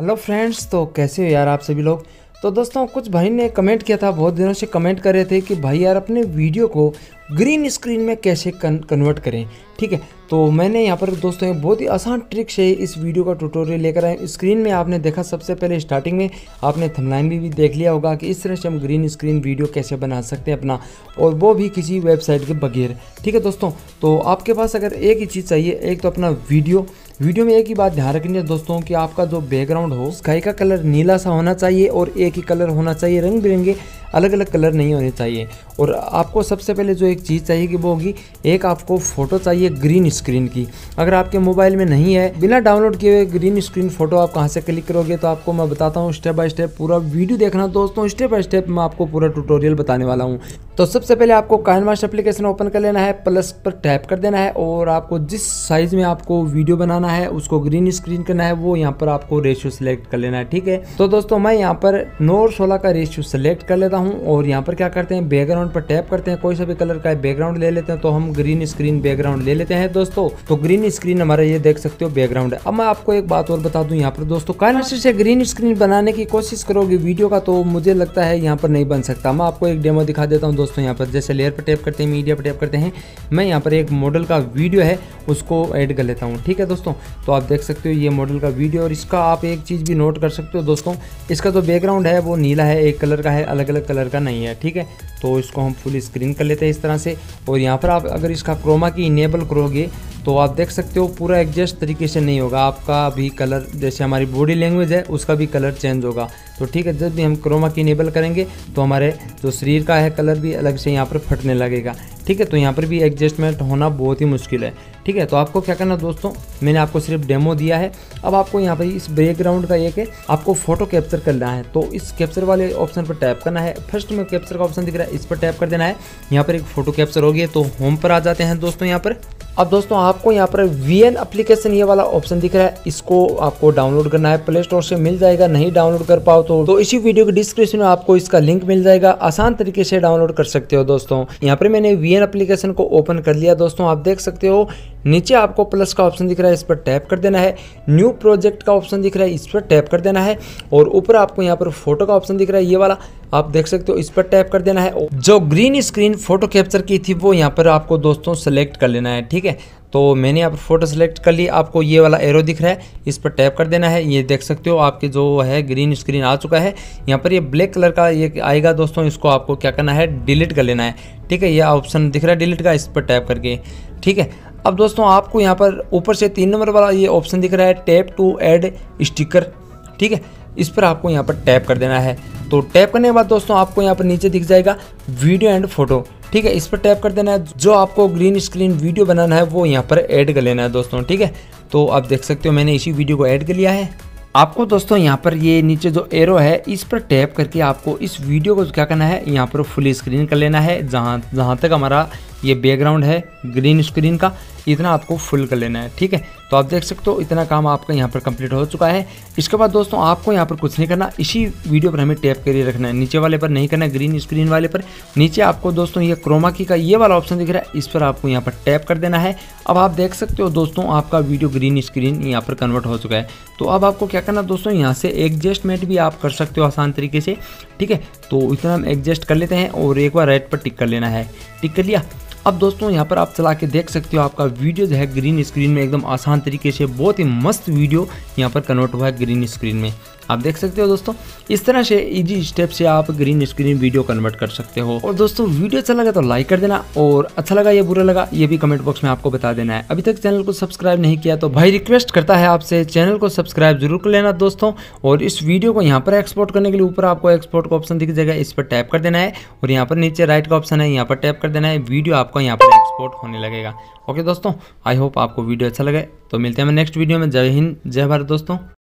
Hello friends, तो कैसे हो यार आप सभी लोग। तो दोस्तों कुछ भाई ने कमेंट किया था, बहुत दिनों से कमेंट कर रहे थे कि भाई यार अपने वीडियो को ग्रीन स्क्रीन में कैसे कन्वर्ट करें। ठीक है, तो मैंने यहाँ पर दोस्तों एक बहुत ही आसान ट्रिक से इस वीडियो का ट्यूटोरियल लेकर आए। स्क्रीन में आपने देखा सबसे पहले स्टार्टिंग में आपने थंबनेल भी देख लिया होगा कि इस तरह से हम ग्रीन स्क्रीन वीडियो कैसे बना सकते हैं अपना, और वो भी किसी वेबसाइट के बगैर। ठीक है दोस्तों, तो आपके पास अगर एक ही चीज़ चाहिए, एक तो अपना वीडियो में एक ही बात ध्यान रखनी है दोस्तों कि आपका जो बैकग्राउंड हो स्काई का कलर नीला सा होना चाहिए और एक ही कलर होना चाहिए, रंग बिरंगे अलग अलग कलर नहीं होने चाहिए। और आपको सबसे पहले जो एक चीज़ चाहिए कि वो होगी, एक आपको फ़ोटो चाहिए ग्रीन स्क्रीन की। अगर आपके मोबाइल में नहीं है, बिना डाउनलोड किए हुए ग्रीन स्क्रीन फ़ोटो आप कहाँ से क्लिक करोगे, तो आपको मैं बताता हूँ स्टेप बाय स्टेप। पूरा वीडियो देखना दोस्तों, स्टेप बाय स्टेप मैं आपको पूरा ट्यूटोरियल बताने वाला हूँ। तो सबसे पहले आपको काइनमास्टर एप्लीकेशन ओपन कर लेना है, प्लस पर टैप कर देना है और आपको जिस साइज़ में आपको वीडियो बनाना है उसको ग्रीन स्क्रीन करना है, वो यहाँ पर आपको रेशियो सेलेक्ट कर लेना है। ठीक है, तो दोस्तों मैं यहाँ पर 9:16 का रेशियो सेलेक्ट कर लेता हूँ और यहाँ पर क्या करते हैं, बैकग्राउंड पर टैप करते हैं, कोई सा भी कलर का बैकग्राउंड ले लेते हैं। तो हम ग्रीन स्क्रीन बैकग्राउंड ले लेते हैं दोस्तों। तो ग्रीन स्क्रीन हमारा ये देख सकते हो बैकग्राउंड है। अब मैं आपको एक बात और बता दूं, यहाँ पर दोस्तों काइनमास्टर से ग्रीन स्क्रीन बनाने की कोशिश करोगे वीडियो का, तो मुझे लगता है यहाँ पर नहीं बन सकता। मैं आपको एक डेमो दिखा देता हूँ दोस्तों। यहाँ पर जैसे लेयर पर टैप करते हैं, मीडिया पर टैप करते हैं, मैं यहाँ पर एक मॉडल का वीडियो है उसको ऐड कर लेता हूँ। ठीक है दोस्तों, तो आप देख सकते हो ये मॉडल का वीडियो। और इसका आप एक चीज़ भी नोट कर सकते हो दोस्तों, इसका जो बैकग्राउंड है वो नीला है, एक कलर का है, अलग अलग कलर का नहीं है। ठीक है, तो इसको हम फुल स्क्रीन कर लेते हैं इस तरह से। और यहाँ पर आप अगर इसका क्रोमा की इनेबल करोगे तो आप देख सकते हो पूरा एडजस्ट तरीके से नहीं होगा, आपका भी कलर जैसे हमारी बॉडी लैंग्वेज है उसका भी कलर चेंज होगा। तो ठीक है, जब भी हम क्रोमा की इनेबल करेंगे तो हमारे जो शरीर का है कलर भी अलग से यहाँ पर फटने लगेगा। ठीक है, तो यहाँ पर भी एडजस्टमेंट होना बहुत ही मुश्किल है। ठीक है, तो आपको क्या करना दोस्तों, मैंने आपको सिर्फ डेमो दिया है। अब आपको यहाँ पर इस बैकग्राउंड का एक है, आपको फोटो कैप्चर करना है। तो इस कैप्चर वाले ऑप्शन पर टैप करना है। फर्स्ट में कैप्चर का ऑप्शन दिख रहा है, इस पर टैप कर देना है। यहाँ पर एक फोटो कैप्चर होगी, तो होम पर आ जाते हैं दोस्तों यहाँ पर। अब दोस्तों आपको यहाँ पर VN एप्लीकेशन ये वाला ऑप्शन दिख रहा है, इसको आपको डाउनलोड करना है, प्ले स्टोर से मिल जाएगा। नहीं डाउनलोड कर पाओ तो इसी वीडियो के डिस्क्रिप्शन में आपको इसका लिंक मिल जाएगा, आसान तरीके से डाउनलोड कर सकते हो दोस्तों। यहाँ पर मैंने VN एप्लीकेशन को ओपन कर लिया दोस्तों। आप देख सकते हो नीचे आपको प्लस का ऑप्शन दिख रहा है, इस पर टैप कर देना है। न्यू प्रोजेक्ट का ऑप्शन दिख रहा है, इस पर टैप कर देना है। और ऊपर आपको यहाँ पर फोटो का ऑप्शन दिख रहा है, ये वाला आप देख सकते हो, इस पर टैप कर देना है। जो ग्रीन स्क्रीन फोटो कैप्चर की थी वो यहाँ पर आपको दोस्तों सेलेक्ट कर लेना है। ठीक है, तो मैंने यहाँ पर फोटो सेलेक्ट कर ली, आपको ये वाला एरो दिख रहा है, इस पर टैप कर देना है। ये देख सकते हो आपके जो है ग्रीन स्क्रीन आ चुका है। यहाँ पर ये ब्लैक कलर का ये आएगा दोस्तों, इसको आपको क्या करना है, डिलीट कर लेना है। ठीक है, ये ऑप्शन दिख रहा है डिलीट का, इस पर टैप करके। ठीक है, अब दोस्तों आपको यहाँ पर ऊपर से 3 नंबर वाला ये ऑप्शन दिख रहा है, टैप टू ऐड स्टिकर। ठीक है, इस पर आपको यहाँ पर टैप कर देना है। तो टैप करने के बाद दोस्तों आपको यहाँ पर नीचे दिख जाएगा वीडियो एंड फोटो। ठीक है, इस पर टैप कर देना है। जो आपको ग्रीन स्क्रीन वीडियो बनाना है वो यहाँ पर ऐड कर लेना है दोस्तों। ठीक है, तो आप देख सकते हो मैंने इसी वीडियो को ऐड कर लिया है। आपको दोस्तों यहाँ पर ये नीचे जो एरो है इस पर टैप करके आपको इस वीडियो को क्या करना है, यहाँ पर फुल स्क्रीन कर लेना है। जहाँ तक हमारा ये बैकग्राउंड है ग्रीन स्क्रीन का, इतना आपको फुल कर लेना है। ठीक है, तो आप देख सकते हो इतना काम आपका यहाँ पर कंप्लीट हो चुका है। इसके बाद दोस्तों आपको यहाँ पर कुछ नहीं करना, इसी वीडियो पर हमें टैप करके रखना है, नीचे वाले पर नहीं करना है, ग्रीन स्क्रीन वाले पर। नीचे आपको दोस्तों ये क्रोमा की का ये वाला ऑप्शन दिख रहा है, इस पर आपको यहाँ पर टैप कर देना है। अब आप देख सकते हो दोस्तों आपका वीडियो ग्रीन स्क्रीन यहाँ पर कन्वर्ट हो चुका है। तो अब आपको क्या करना दोस्तों, यहाँ से एडजस्टमेंट भी आप कर सकते हो आसान तरीके से। ठीक है, तो इतना हम एडजस्ट कर लेते हैं और एक बार राइट पर टिक कर लेना है। टिक कर लिया। अब दोस्तों यहाँ पर आप चला के देख सकते हो आपका वीडियो जो है ग्रीन स्क्रीन में एकदम आसान तरीके से बहुत ही मस्त वीडियो यहाँ पर कन्वर्ट हुआ है ग्रीन स्क्रीन में। आप देख सकते हो दोस्तों, इस तरह से इजी स्टेप से आप ग्रीन स्क्रीन वीडियो कन्वर्ट कर सकते हो। और दोस्तों वीडियो अच्छा लगा तो लाइक कर देना, और अच्छा लगा या बुरा लगा ये भी कमेंट बॉक्स में आपको बता देना है। अभी तक चैनल को सब्सक्राइब नहीं किया तो भाई रिक्वेस्ट करता है आपसे, चैनल को सब्सक्राइब जरूर कर लेना दोस्तों। और इस वीडियो को यहाँ पर एक्सपोर्ट करने के लिए ऊपर आपको एक्सपोर्ट का ऑप्शन दिख जाएगा, इस पर टैप कर देना है। और यहाँ पर नीचे राइट का ऑप्शन है, यहाँ पर टैप कर देना है। वीडियो आपको यहाँ पर एक्सपोर्ट होने लगेगा। ओके दोस्तों, आई होप आपको वीडियो अच्छा लगे। तो मिलते हैं नेक्स्ट वीडियो में। जय हिंद, जय भारत दोस्तों।